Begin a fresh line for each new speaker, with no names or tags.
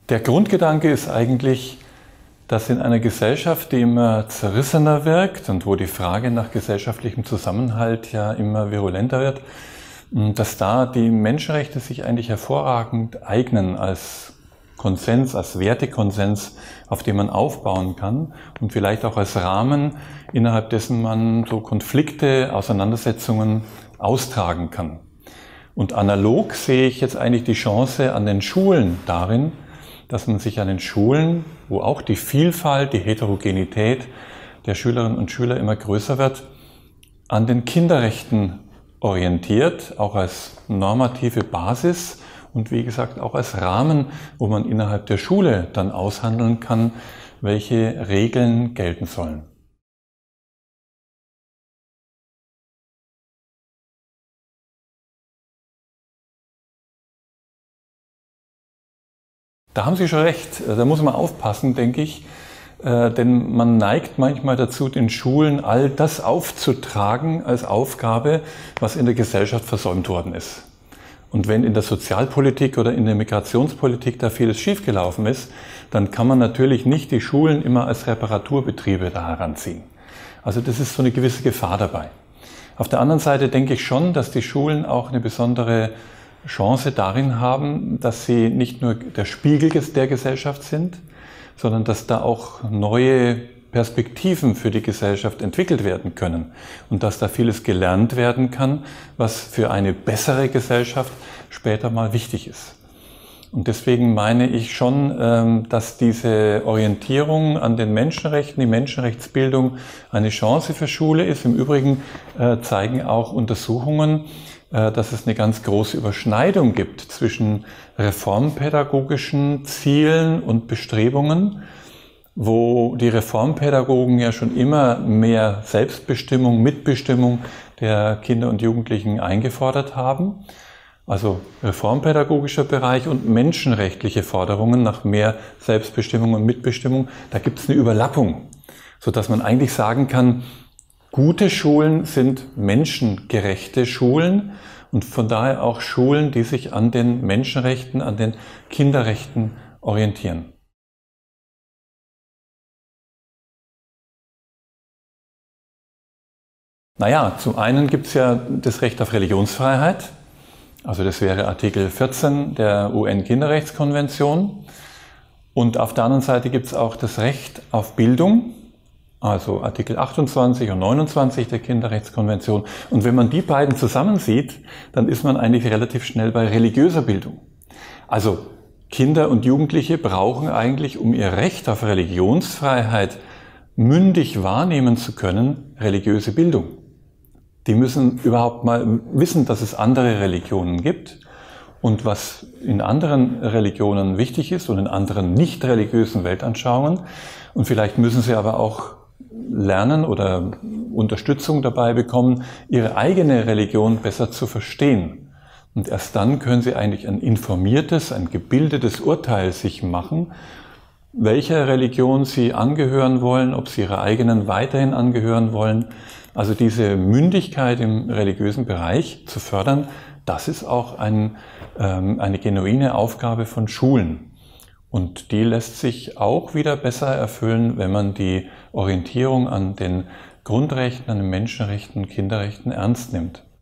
Der Grundgedanke ist eigentlich, dass in einer Gesellschaft, die immer zerrissener wirkt und wo die Frage nach gesellschaftlichem Zusammenhalt ja immer virulenter wird, dass da die Menschenrechte sich eigentlich hervorragend eignen als Konsens, als Wertekonsens, auf dem man aufbauen kann und vielleicht auch als Rahmen, innerhalb dessen man so Konflikte, Auseinandersetzungen austragen kann. Und analog sehe ich jetzt eigentlich die Chance an den Schulen darin, dass man sich an den Schulen, wo auch die Vielfalt, die Heterogenität der Schülerinnen und Schüler immer größer wird, an den Kinderrechten orientiert, auch als normative Basis und wie gesagt auch als Rahmen, wo man innerhalb der Schule dann aushandeln kann, welche Regeln gelten sollen. Da haben Sie schon recht, da muss man aufpassen, denke ich, denn man neigt manchmal dazu, den Schulen all das aufzutragen als Aufgabe, was in der Gesellschaft versäumt worden ist. Und wenn in der Sozialpolitik oder in der Migrationspolitik da vieles schiefgelaufen ist, dann kann man natürlich nicht die Schulen immer als Reparaturbetriebe da heranziehen. Also das ist so eine gewisse Gefahr dabei. Auf der anderen Seite denke ich schon, dass die Schulen auch eine besondere Chance darin haben, dass sie nicht nur der Spiegel der Gesellschaft sind, sondern dass da auch neue Perspektiven für die Gesellschaft entwickelt werden können und dass da vieles gelernt werden kann, was für eine bessere Gesellschaft später mal wichtig ist. Und deswegen meine ich schon, dass diese Orientierung an den Menschenrechten, die Menschenrechtsbildung eine Chance für Schule ist. Im Übrigen zeigen auch Untersuchungen, dass es eine ganz große Überschneidung gibt zwischen reformpädagogischen Zielen und Bestrebungen, wo die Reformpädagogen ja schon immer mehr Selbstbestimmung, Mitbestimmung der Kinder und Jugendlichen eingefordert haben. Also reformpädagogischer Bereich und menschenrechtliche Forderungen nach mehr Selbstbestimmung und Mitbestimmung, da gibt es eine Überlappung, sodass man eigentlich sagen kann, gute Schulen sind menschengerechte Schulen und von daher auch Schulen, die sich an den Menschenrechten, an den Kinderrechten orientieren. Naja, zum einen gibt es ja das Recht auf Religionsfreiheit, also das wäre Artikel 14 der UN-Kinderrechtskonvention. Und auf der anderen Seite gibt es auch das Recht auf Bildung, also Artikel 28 und 29 der Kinderrechtskonvention. Und wenn man die beiden zusammensieht, dann ist man eigentlich relativ schnell bei religiöser Bildung. Also Kinder und Jugendliche brauchen eigentlich, um ihr Recht auf Religionsfreiheit mündig wahrnehmen zu können, religiöse Bildung. Die müssen überhaupt mal wissen, dass es andere Religionen gibt und was in anderen Religionen wichtig ist und in anderen nicht religiösen Weltanschauungen. Und vielleicht müssen sie aber auch lernen oder Unterstützung dabei bekommen, ihre eigene Religion besser zu verstehen. Und erst dann können sie eigentlich ein informiertes, ein gebildetes Urteil sich machen, welcher Religion sie angehören wollen, ob sie ihrer eigenen weiterhin angehören wollen. Also diese Mündigkeit im religiösen Bereich zu fördern, das ist auch eine genuine Aufgabe von Schulen. Und die lässt sich auch wieder besser erfüllen, wenn man die Orientierung an den Grundrechten, an den Menschenrechten, Kinderrechten ernst nimmt.